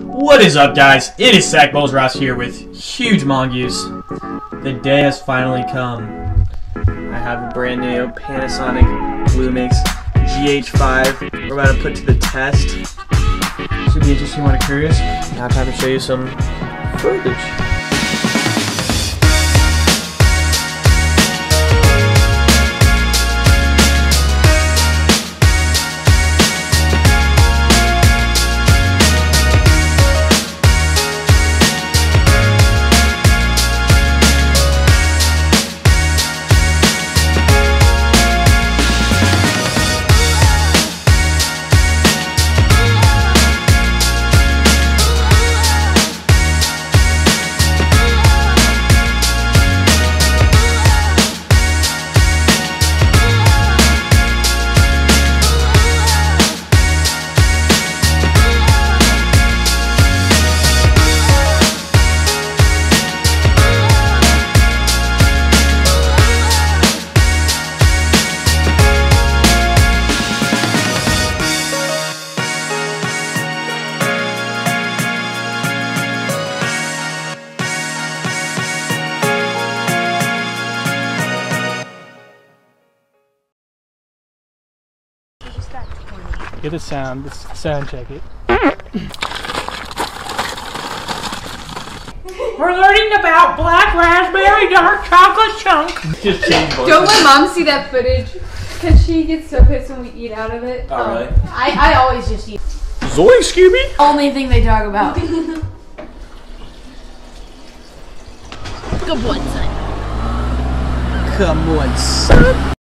What is up, guys? It is Sack Bowls Ross here with huge mongoose. The day has finally come. I have a brand new Panasonic Lumix GH5 we're about to put to the test. Should be interesting, want to curious. Now time to show you some footage. Get a sound. Let's sound check it. We're learning about black raspberry dark chocolate chunk. Just change voices. Don't let mom see that footage, because she gets so pissed when we eat out of it. Oh, really? I always just eat. Zoe, Scooby? Only thing they talk about. Good one, son. Come on, son.